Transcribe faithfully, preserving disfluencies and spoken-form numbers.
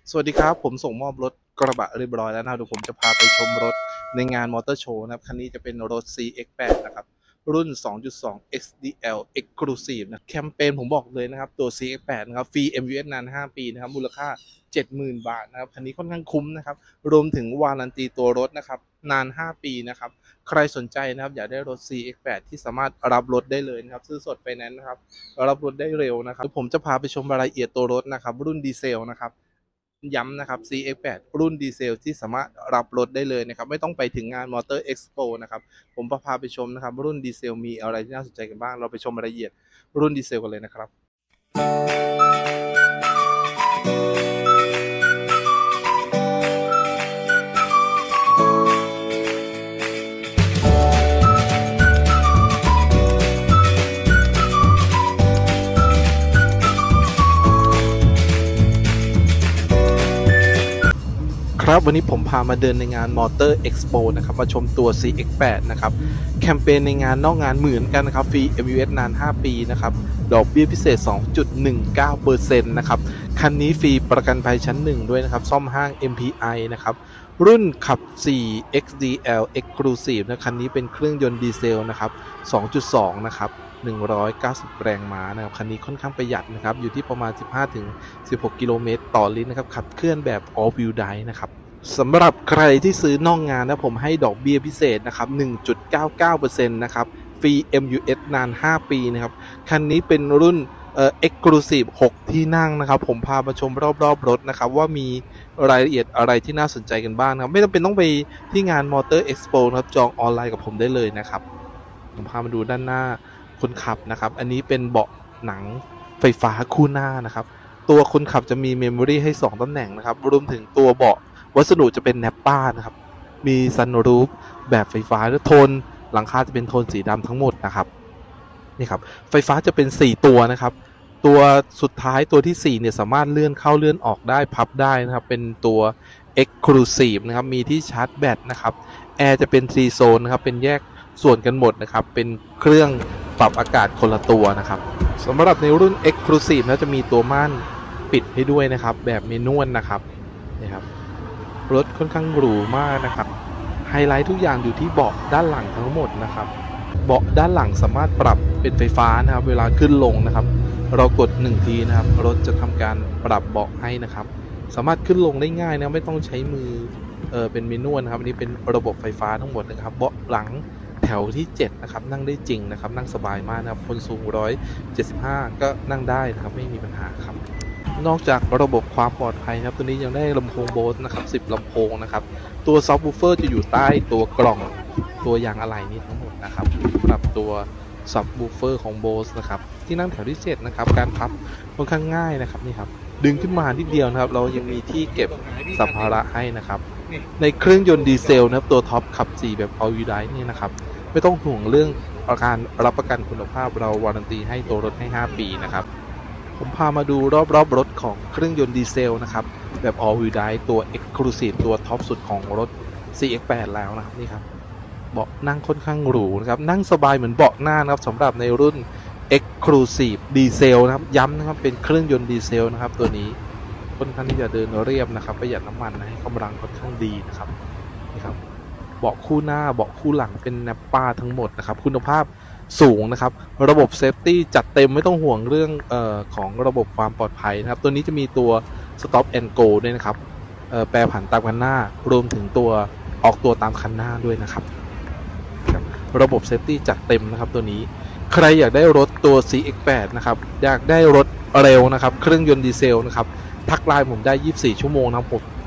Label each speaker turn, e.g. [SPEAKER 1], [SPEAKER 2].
[SPEAKER 1] สวัสดีครับผมส่งมอบรถกระบะเรียบร้อยแล้วนะครับเดี๋ยวผมจะพาไปชมรถในงานมอเตอร์โชว์นะครับคันนี้จะเป็นรถ ซี เอ็กซ์ แปด นะครับรุ่น สองจุดสอง เอ็กซ์ ดี แอล Exclusive นะแคมเปญผมบอกเลยนะครับตัว ซี เอ็กซ์ แปด นะครับฟรี เอ็ม ยู เอส นานห้าปีนะครับมูลค่า เจ็ดหมื่น บาทนะครับคันนี้ค่อนข้างคุ้มนะครับรวมถึงวารันตีตัวรถนะครับนานห้าปีนะครับใครสนใจนะครับอยากได้รถ ซี เอ็กซ์ แปด ที่สามารถรับรถได้เลยนะครับซื้อสดไฟแนนซ์นะครับรับรถได้เร็วนะครับผมจะพาไปชมรายละเอียดตัวรถนะครับรุ่นดีเซลนะครับย้ำนะครับ ซี เอ็กซ์ แปด รุ่นดีเซลที่สามารถรับรถได้เลยนะครับไม่ต้องไปถึงงานมอเตอร์เอ็กซ์โปนะครับผมพาไปชมนะครับรุ่นดีเซลมีอะไรที่น่าสนใจกันบ้างเราไปชมรายละเอียดรุ่นดีเซลกันเลยนะครับครับวันนี้ผมพามาเดินในงาน Motor Expo นะครับมาชมตัว ซี เอ็กซ์ แปด นะครับแคมเปญในงานนอกงานเหมือนกันนะครับฟรี เอ็ม ยู เอส นานห้าปีนะครับดอกเบี้ยพิเศษ สองจุดหนึ่งเก้าเปอร์เซ็นต์ นะครับคันนี้ฟรีประกันภัยชั้นหนึ่งด้วยนะครับซ่อมห้าง เอ็ม พี ไอ นะครับรุ่นขับ สี่ เอ็กซ์ ดี แอล Exclusive นะคันนี้เป็นเครื่องยนต์ดีเซลนะครับ สองจุดสอง นะครับหนึ่งร้อยเก้าสิบแรงม้านะครับคันนี้ค่อนข้างประหยัดนะครับอยู่ที่ประมาณ สิบห้าถึงสิบหก กิโลเมตรต่อลิตรนะครับขับเคลื่อนแบบ All Wheel Drive นะครับสำหรับใครที่ซื้อนอกงานนะผมให้ดอกเบี้ยพิเศษนะครับ หนึ่งจุดเก้าเก้าเปอร์เซ็นต์ นะครับฟรี เอ็ม ยู เอส นานห้าปีนะครับคันนี้เป็นรุ่นเอ่อ Exclusive หกที่นั่งนะครับผมพามาชมรอบๆรถนะครับว่ามีรายละเอียดอะไรที่น่าสนใจกันบ้างนะครับไม่จำเป็นต้องไปที่งาน Motor Expo นะครับจองออนไลน์กับผมได้เลยนะครับผมพามาดูด้านหน้าคนขับนะครับอันนี้เป็นเบาะหนังไฟฟ้าคู่หน้านะครับตัวคนขับจะมีเมมโมรี่ให้สองตำแหน่งนะครับรวมถึงตัวเบาะวัสดุจะเป็นแนปป้านะครับมีซันรูฟแบบไฟฟ้าและโทนหลังคาจะเป็นโทนสีดำทั้งหมดนะครับนี่ครับไฟฟ้าจะเป็นสี่ตัวนะครับตัวสุดท้ายตัวที่สี่เนี่ยสามารถเลื่อนเข้าเลื่อนออกได้พับได้นะครับเป็นตัว Exclusive นะครับมีที่ชาร์จแบตนะครับแอร์จะเป็นทรีโซนนะครับเป็นแยกส่วนกันหมดนะครับเป็นเครื่องปรับอากาศคนละตัวนะครับสำหรับในรุ่น Exclusive นะจะมีตัวม่านปิดให้ด้วยนะครับแบบเมนวลนะครับนี่ครับรถค่อนข้างหรูมากนะครับไฮไลท์ทุกอย่างอยู่ที่เบาะด้านหลังทั้งหมดนะครับเบาะด้านหลังสามารถปรับเป็นไฟฟ้านะครับเวลาขึ้นลงนะครับเรากดหนึ่งทีนะครับรถจะทำการปรับเบาะให้นะครับสามารถขึ้นลงได้ง่ายนะไม่ต้องใช้มือเออเป็นเมนูนะครับอันนี้เป็นระบบไฟฟ้าทั้งหมดนะครับเบาะหลังแถวที่เจ็ดนะครับนั่งได้จริงนะครับนั่งสบายมากนะครับคนสูงหนึ่งร้อยเจ็ดสิบห้าก็นั่งได้นะครับไม่มีปัญหาครับนอกจากระบบความปลอดภัยครับตัวนี้ยังได้ลำโพงโบสนะครับสิบลำโพงนะครับตัวซับวูฟเฟอร์จะอยู่ใต้ตัวกล่องตัวยางอะไหล่นี้ทั้งหมดนะครับสำหรับตัวซับวูฟเฟอร์ของโบสนะครับที่นั่งแถวที่เจ็ดนะครับการพับค่อนข้างง่ายนะครับนี่ครับดึงขึ้นมานิดเดียวนะครับเรายังมีที่เก็บสัมภาระให้นะครับในเครื่องยนต์ดีเซลนะครับตัวท็อปขับสี่แบบ All Wheel Drive นี่นะครับไม่ต้องห่วงเรื่องการรับประกันคุณภาพเราวารันตีให้ตัวรถให้ห้าปีนะครับผมพามาดูรอบๆรถของเครื่องยนต์ดีเซลนะครับแบบ All Wheel Drive ตัว Exclusive ตัวท็อปสุดของรถ ซี เอ็กซ์ แปด แล้วนะครับนี่ครับเบาะนั่งค่อนข้างหรูนะครับนั่งสบายเหมือนเบาะหน้านะครับสำหรับในรุ่น Exclusive ดีเซลนะครับย้ำนะครับเป็นเครื่องยนต์ดีเซลนะครับตัวนี้ค่อนข้างที่จะเดินเรียบนะครับประหยัดน้ำมันให้กำลังค่อนข้างดีนะครับนี่ครับเบาะคู่หน้าเบาะคู่หลังเป็นแนปป้าทั้งหมดนะครับคุณภาพสูงนะครับระบบเซฟตี้จัดเต็มไม่ต้องห่วงเรื่องเอ่อของระบบความปลอดภัยนะครับตัวนี้จะมีตัว Stop and Go ด้วยนะครับเอ่อแปรผันตามคันหน้ารวมถึงตัวออกตัวตามคันหน้าด้วยนะครับระบบเซฟตี้จัดเต็มนะครับตัวนี้ใครอยากได้รถตัว ซี เอ็กซ์ แปด นะครับอยากได้รถเร็วนะครับเครื่องยนต์ดีเซลนะครับทักไลน์ผมได้ยี่สิบสี่ชั่วโมงนะครับผม